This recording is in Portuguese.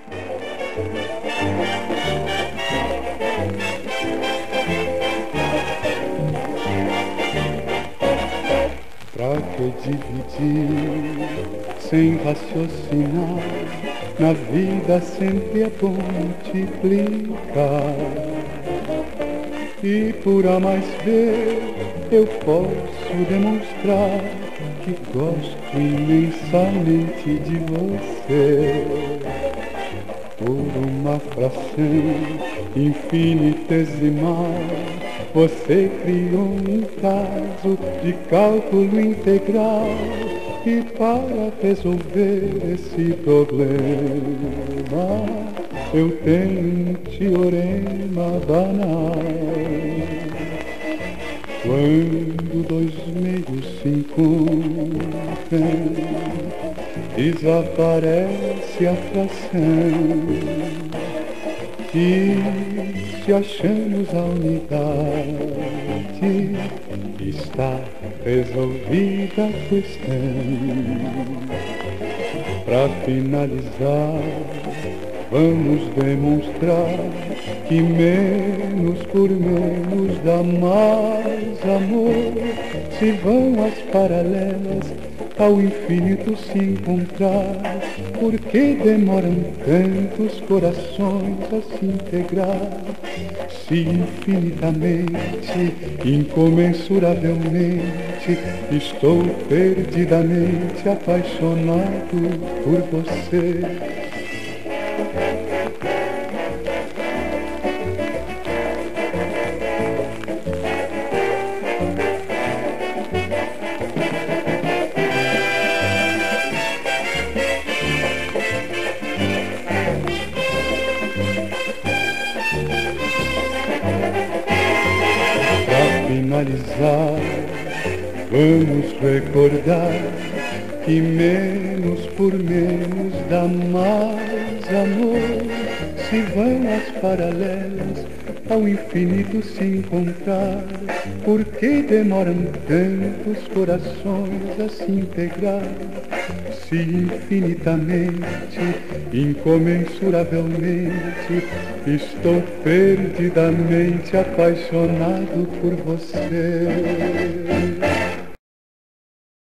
Pra que dividir sem raciocinar? Na vida sempre é bom multiplicar. E por A mais B eu posso demonstrar que gosto imensamente de você. Por uma fração infinitesimal você criou um caso de cálculo integral. E para resolver esse problema eu tenho um teorema banal. Quando dois meios se encontram, desaparece a fração. E se achamos a unidade, está resolvida a questão. Para finalizar, vamos demonstrar que menos por menos dá mais amor. Se vão as paralelas ao infinito se encontrar, por que demoram tantos corações a se integrar? Se infinitamente, incomensuravelmente, estou perdidamente apaixonado por você. Finalizar, vamos recordar que menos por menos dá mais amor. Se vão as paralelas ao infinito se encontrar, por que demoram tantos corações a se integrar? Se infinitamente, incomensuravelmente, estou perdidamente apaixonado por você.